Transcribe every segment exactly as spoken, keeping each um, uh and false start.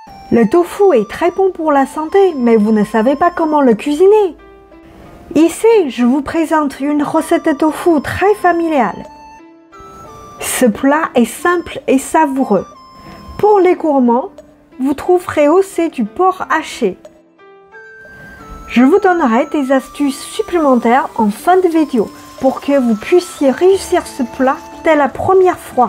Le tofu est très bon pour la santé, mais vous ne savez pas comment le cuisiner. Ici, je vous présente une recette de tofu très familiale. Ce plat est simple et savoureux. Pour les gourmands, vous trouverez aussi du porc haché. Je vous donnerai des astuces supplémentaires en fin de vidéo pour que vous puissiez réussir ce plat dès la première fois.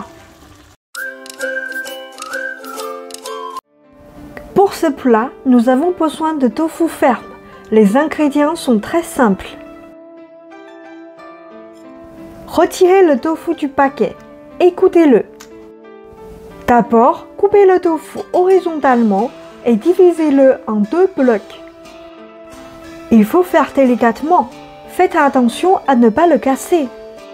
Pour ce plat, nous avons besoin de tofu ferme. Les ingrédients sont très simples. Retirez le tofu du paquet. Écoutez-le. D'abord, coupez le tofu horizontalement et divisez-le en deux blocs. Il faut faire délicatement. Faites attention à ne pas le casser.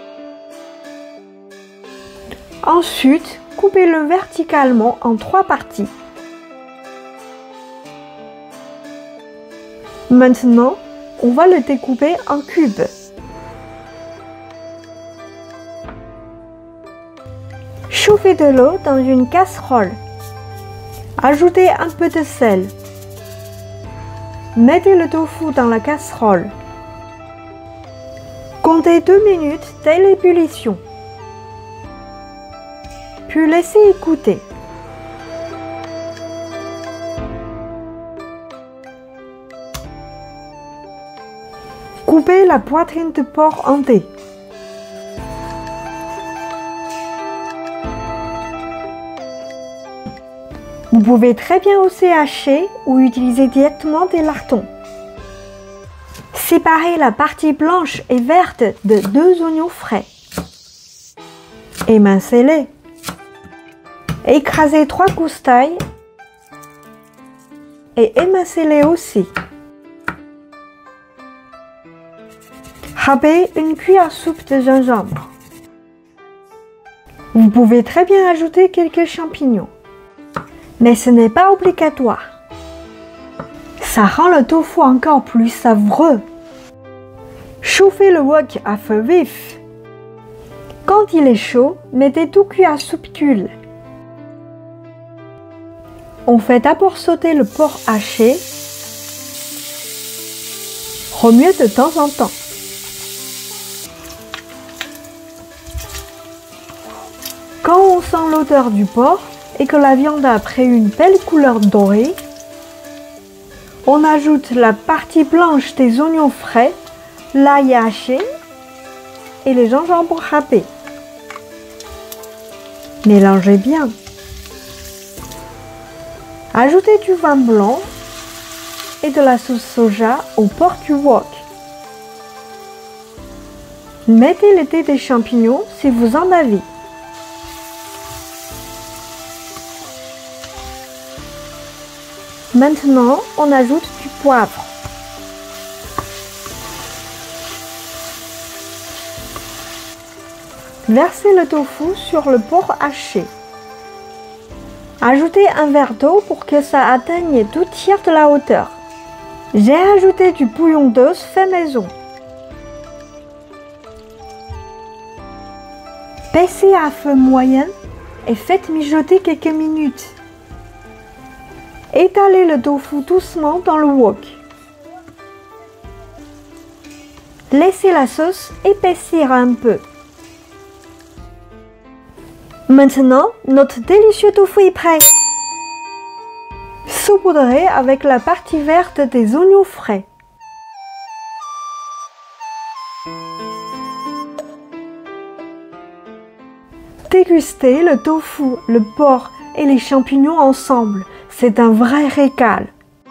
Ensuite, coupez-le verticalement en trois parties. Maintenant, on va le découper en cubes. Chauffez de l'eau dans une casserole. Ajoutez un peu de sel. Mettez le tofu dans la casserole. Comptez deux minutes dès l'ébullition. Puis laissez égoutter. Coupez la poitrine de porc en dés. Vous pouvez très bien aussi hacher ou utiliser directement des lardons. Séparez la partie blanche et verte de deux oignons frais. Émincez-les. Écrasez trois gousses d'ail et émincez-les aussi. Râpez une cuillère à soupe de gingembre. Vous pouvez très bien ajouter quelques champignons, mais ce n'est pas obligatoire. Ça rend le tofu encore plus savoureux. Chauffez le wok à feu vif. Quand il est chaud, mettez deux cuillères à soupe d'huile. On fait d'abord sauter le porc haché. Remuez de temps en temps. Quand on sent l'odeur du porc et que la viande a pris une belle couleur dorée, on ajoute la partie blanche des oignons frais, l'ail haché et le gingembre râpé. Mélangez bien. Ajoutez du vin blanc et de la sauce soja au porc du wok. Mettez le dés des champignons si vous en avez. Maintenant, on ajoute du poivre. Versez le tofu sur le porc haché. Ajoutez un verre d'eau pour que ça atteigne deux tiers de la hauteur. J'ai ajouté du bouillon d'os fait maison. Baissez à feu moyen et faites mijoter quelques minutes. Étalez le tofu doucement dans le wok. Laissez la sauce épaissir un peu. Maintenant, notre délicieux tofu est prêt. Saupoudrez avec la partie verte des oignons frais. Dégustez le tofu, le porc et les champignons ensemble. C'est un vrai régal.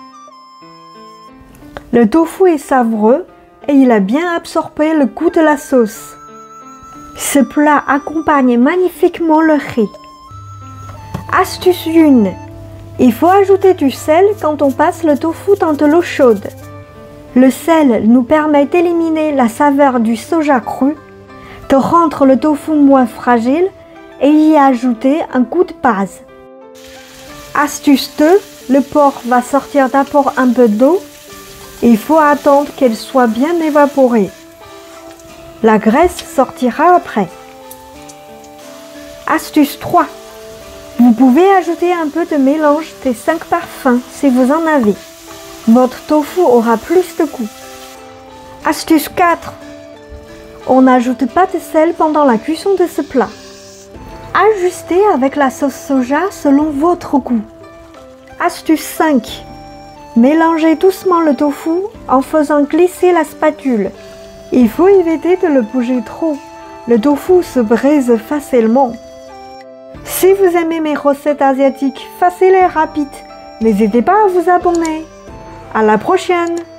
Le tofu est savoureux et il a bien absorbé le goût de la sauce. Ce plat accompagne magnifiquement le riz. Astuce un. Il faut ajouter du sel quand on passe le tofu dans de l'eau chaude. Le sel nous permet d'éliminer la saveur du soja cru, de rendre le tofu moins fragile et y ajouter un goût de base. Astuce deux. Le porc va sortir d'abord un peu d'eau. Il faut attendre qu'elle soit bien évaporée. La graisse sortira après. Astuce trois. Vous pouvez ajouter un peu de mélange des cinq parfums si vous en avez. Votre tofu aura plus de goût. Astuce quatre. On n'ajoute pas de sel pendant la cuisson de ce plat. Ajustez avec la sauce soja selon votre goût. Astuce cinq. Mélangez doucement le tofu en faisant glisser la spatule. Il faut éviter de le bouger trop. Le tofu se brise facilement. Si vous aimez mes recettes asiatiques faciles et rapides, n'hésitez pas à vous abonner. À la prochaine!